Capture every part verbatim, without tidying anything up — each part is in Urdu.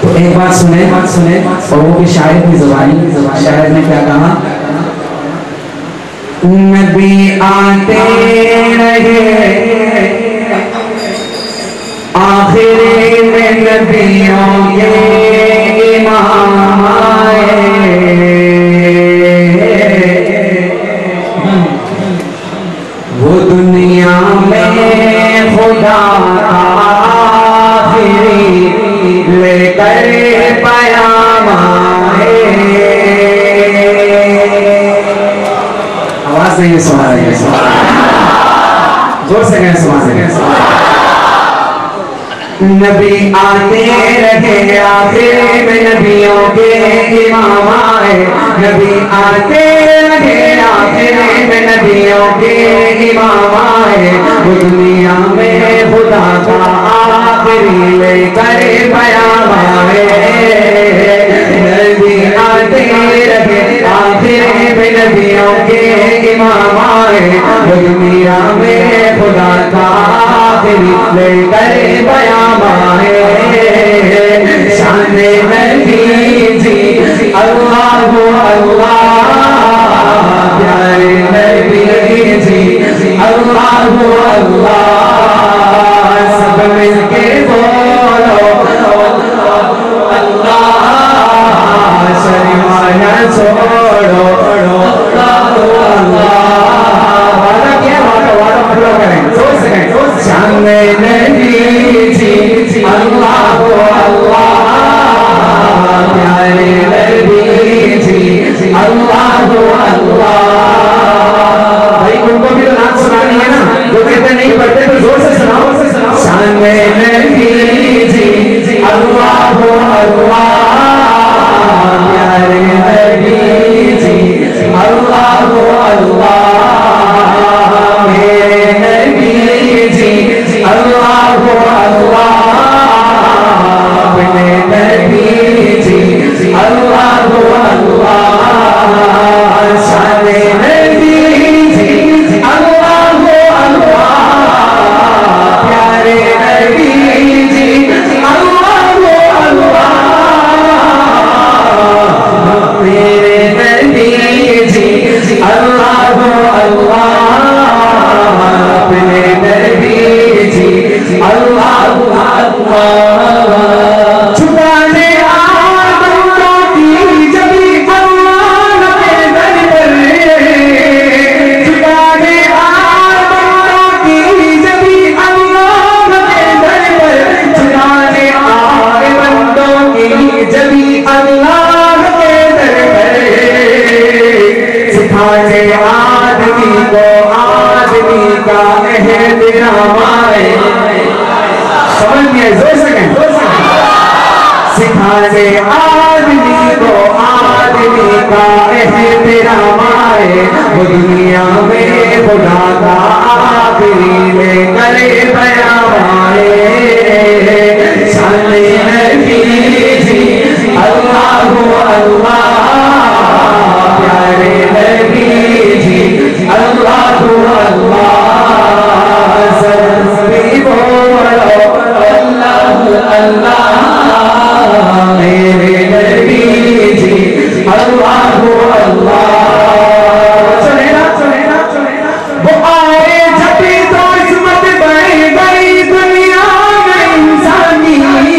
تو ایک بات سنیں بات سنیں اور وہ بھی شاعر کی زبانی شاعر نے کیا کہا نبی آتے رہے آخری میں نبیوں کے امام آئے وہ دنیا میں خدا آخری لے کر پیام آئے آواز نہیں سنا رہی ہے زور سے کہیں سنا رہی ہے نبی آتے رہے آخر میں نبیوں کے امام آئے نبی آتے رہے آخر میں نبیوں کے امام آئے وہ دنیا میں خدا کا آخری لے کر پیام آئے نبی آتے رہے آخر میں نبیوں کے امام آئے وہ دنیا میں خدا کا آخری لے کر پیام آئے شان نبی جی اللہ اللہ پیارے نبی جی اللہ اللہ سب مل کے بولو اللہ شرمانا چھوڑو اللہ وعدہ کیا وعدہ وعدہ پورا کریں زور سے کہیں شان نبی جی اللہ اللہ پیارے نبی جی اللہ اللہ بھائی ان کو بھی تو نام سنانی ہے نا جو کہتے نہیں پڑھتے تو زور سے سناؤ شان نبی جی اللہ اللہ پیارے نبی جی اللہ اللہ میرے نبی جی اللہ اللہ اپنے نبی جی اللہ اللہ شان نبی جی اللہ اللہ پیارے نبی جی اللہ اللہ میرے نبی جی اللہ اللہ اپنے نبی جی اللہ اللہ چھپانے آدموں کی جبھی اللہ نبی در پر چھپانے آدموں کی جبھی اللہ نبی در پر چھپانے آدموں کی جبھی اللہ نبی در پر سکھانے آدمی کو آدمی کا احترام آئے سمجھ گئے زور سے کہیں سکھانے آدمی کو آدمی کا احترام آئے وہ دنیا میں خدا کا آخری لے کر پیام آئے شان نبی جی اللہ اللہ پیارے نبی جی اللہ اللہ سبھی بولو اللہ اللہ میرے نبی جی اللہ اللہ چلے نا چلے نا چلے نا وہ آئے جبھی تو عظمت بڑھ گئی دنیا میں انسانی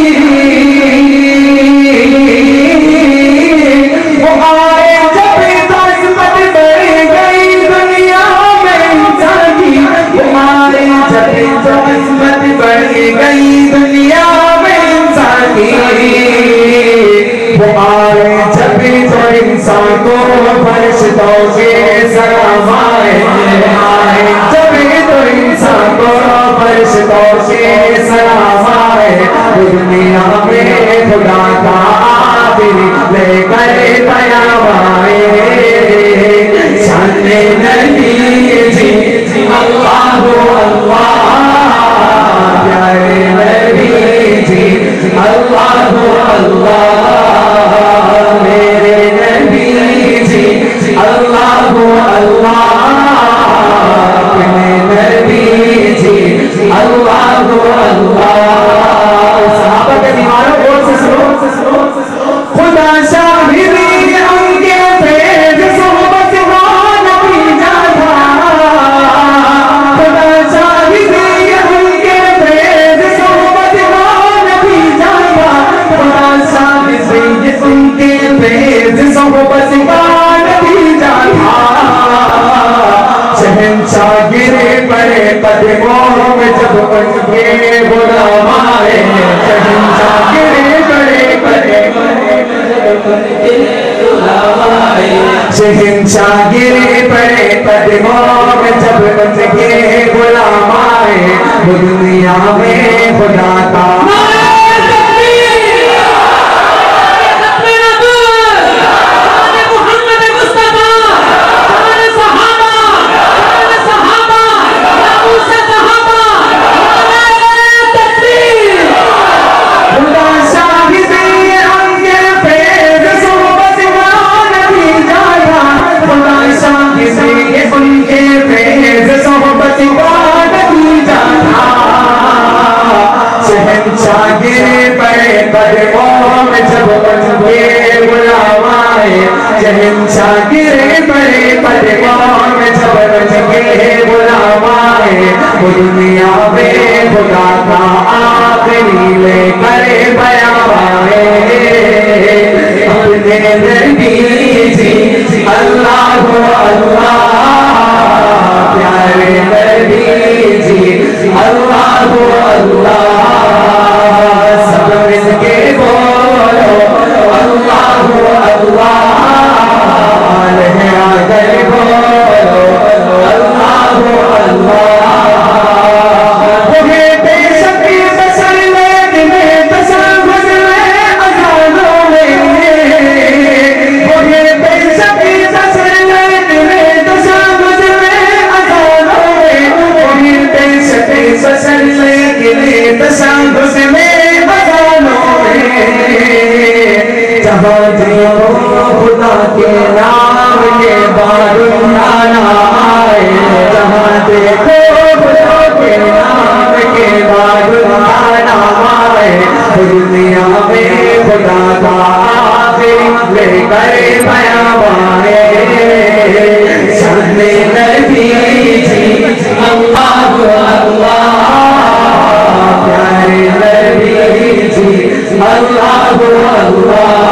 وہ آئے جبھی تو عظمت بڑھ گئی دنیا میں انسانی وہ آئے جبھی تو عظمت بڑھ گئی دنیا میں انسانی وہ آئے جبھی تو انسان کو فرشتوں کے سلام آئے جبھی تو انسان کو فرشتوں کے سلام آئے دنیا میں خدا کا آخری لے کر پیام آئے شان نبی جی اللہ اللہ پیارے نبی جی اللہ اللہ میرے نبی جی اللہ اللہ اپنے نبی جی اللہ اللہ صحابہ کے دیوانوں کو سے سنو قدموں میں جب ان کے غلام آئے شہنشاہ گرے بڑے قدموں میں جب ان کے غلام آئے شہنشاہ گرے بڑے قدموں میں جب ان کے غلام آئے وہ دنیا میں خدا کا شہنشاہ گرے بڑے قدموں میں جب ان کے غلام آئے وہ دنیا میں خدا کا آخری لے کر بیان آئے اپنے نبی جی اللہ اللہ پیارے نبی جی اللہ اللہ سب مل کے بولو اللہ اللہ خدا کے نام کے بارون آنا آئے جہاں دیکھو خدا کے نام کے بارون آنا آئے دنیا میں خدا کا آخری لے کر بیان آئے شان نبی جی اللہ اللہ پیارے نبی جی اللہ اللہ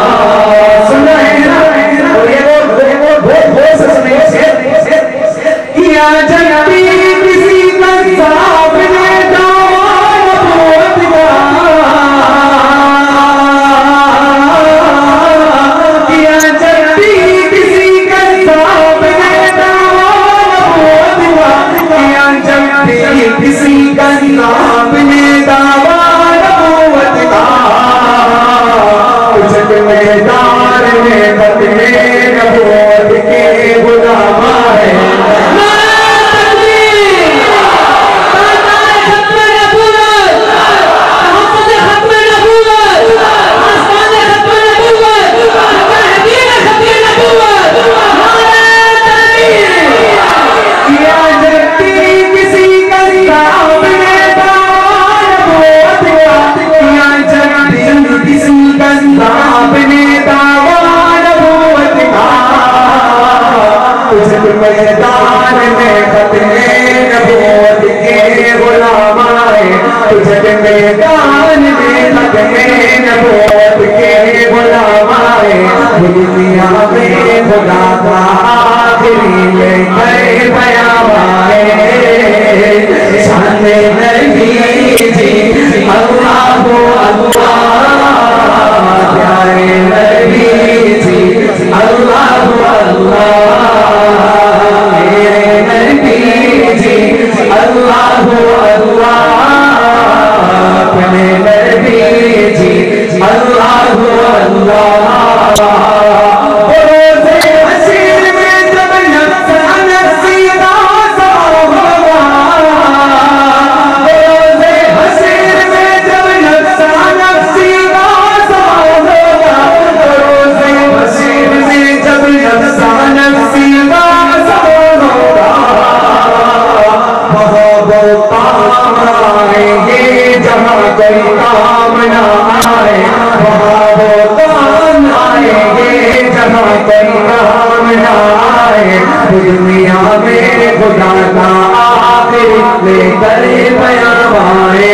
دنیا میں خدا کا آخری لے کر بیان آئے شان نبی جی اللہ اللہ پیارے نبی جی اللہ اللہ میرے نبی جی اللہ اللہ اپنے نبی جی اللہ اللہ دنیا میں خدا کا آخری لے کر بیان آئے